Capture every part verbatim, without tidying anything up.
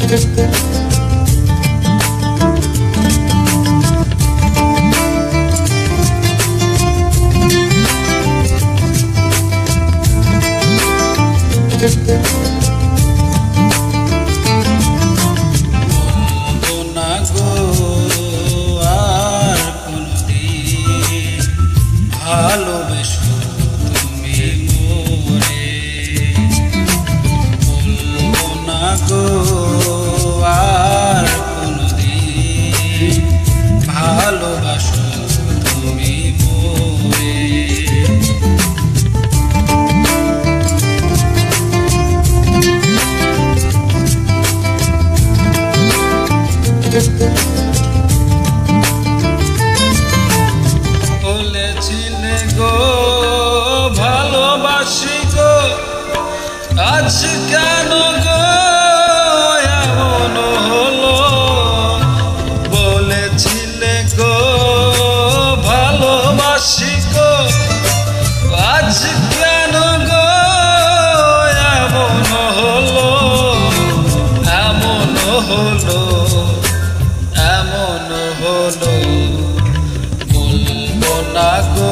না গো আর কোনদিন ভালোবেসো তুমি মোরে, বলবো না গো আর কোনদিন ভালোবাসো তুমি মোরে। বলেছিলে গো ভালোবাসি গো, আজ কেন গো এমন হলো? বলেছিলে গো ভালোবাসি গো, আজ কেন গো এমন হলো? এমন হলো, এমন হলো, বলবো না গো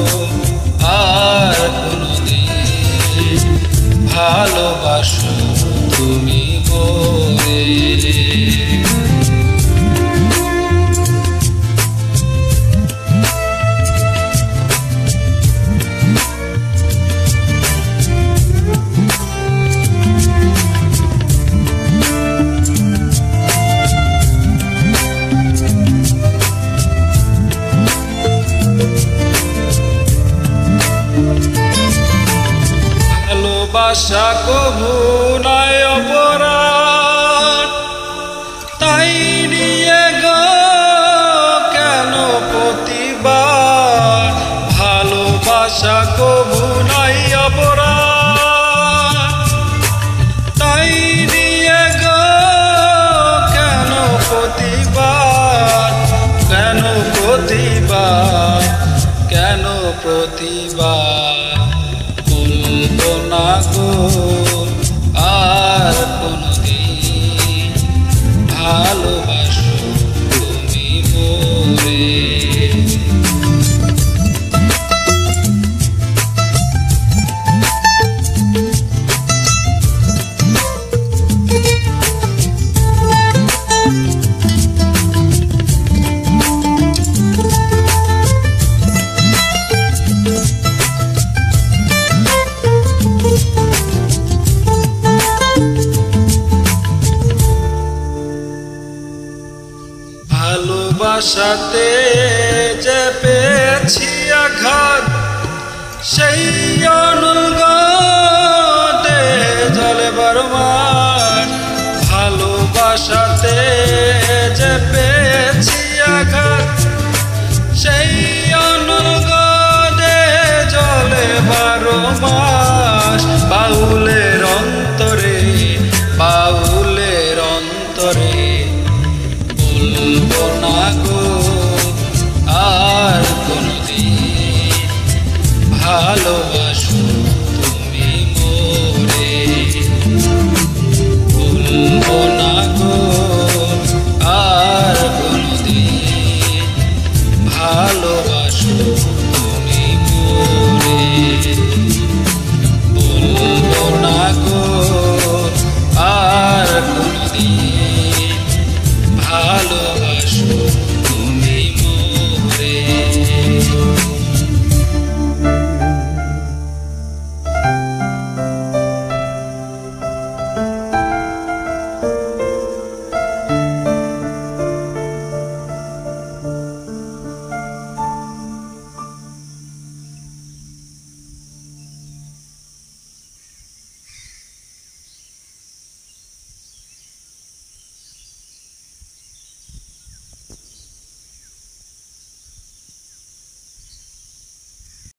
আর কোনদিন ভালোবাসো তুমি মোরে। ভালোবাসা কভু নাই অপরাধ, তাই নিয়ে গো কেন প্রতিবাদ? ভালোবাসা কভু নাই অপরাধ, তাই নিয়ে গো কেন প্রতিবাদ? কেন প্রতিবাদ? কেন প্রতিবাদ? বলবো না গো আর কোনদিন ভালোবাসো তুমি মোরে। ভালোবাসাতে যে পেয়েছি আঘাত, সেই অনুগতে জলে বরমান। ভালোবাসাতে যে